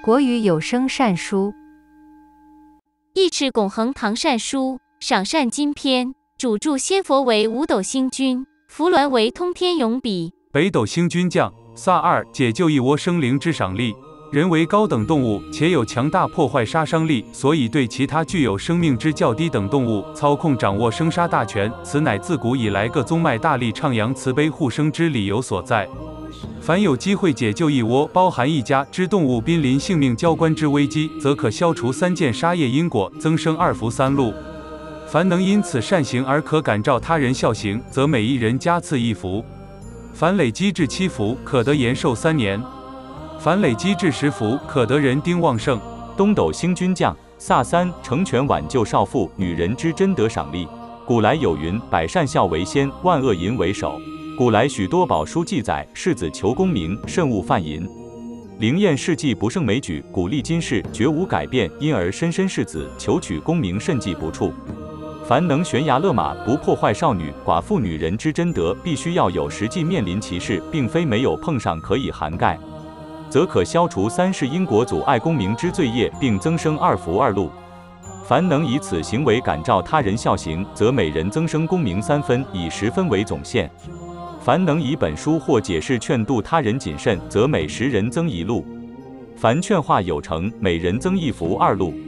国语有声善书， 义赤拱恒唐善书，赏善经篇，主著仙佛为五斗星君，扶鸾为通天永比。 北斗星君降，萨二解救一窝生灵之赏励。人为高等动物，且有强大破坏杀伤力，所以对其他具有生命之较低等动物操控掌握生杀大权，此乃自古以来各宗脉大力倡扬慈悲护生之理由所在。凡有机会解救一窝包含一家之动物濒临性命交关之危机，则可消除3件杀业因果，增生2福3禄。凡能因此善行而可感召他人效行，则每一人加赐1福。凡累积至7福，可得延寿3年。凡累积至10福，可得人丁旺盛。 东斗星君降，萨三成全挽救少妇女人之贞德赏励。古来有云：百善孝为先，万恶淫为首。古来许多宝书记载，世子求功名，慎勿犯淫。灵验事迹不胜枚举，古历今世绝无改变，因而莘莘世子求取功名，慎记不处。凡能悬崖勒马，不破坏少女、寡妇女人之贞德，必须要有实际面临其事，并非没有碰上可以涵盖，则可消除3世因果阻碍功名之罪业，并增生2福2禄。凡能以此行为感召他人效行，则每人增生功名3分，以10分为总线。凡能以本书或解释劝度他人谨慎，则每10人增1禄。凡劝化有成，每人增1福2禄。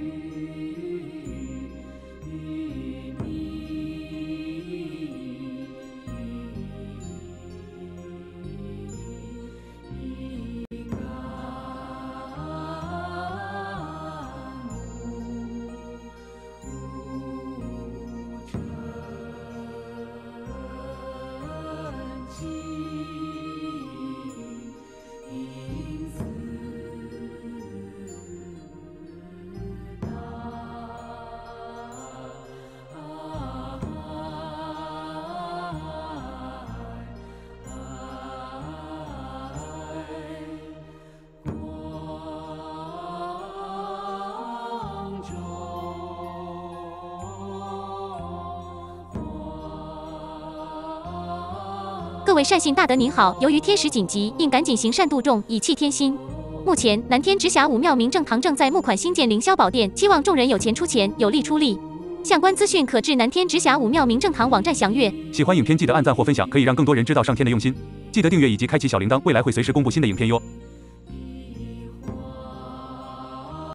各位善信大德您好，由于天时紧急，应赶紧行善度众，以弃天心。目前南天直辖武庙明正堂正在募款兴建凌霄宝殿，期望众人有钱出钱，有力出力。相关资讯可至南天直辖武庙明正堂网站详阅。 喜欢影片记得按赞或分享，可以让更多人知道上天的用心。记得订阅以及开启小铃铛，未来会随时公布新的影片哟。